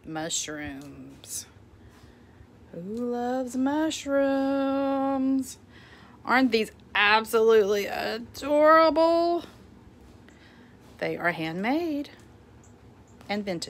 mushrooms. Who loves mushrooms? Aren't these absolutely adorable? They are handmade and vintage.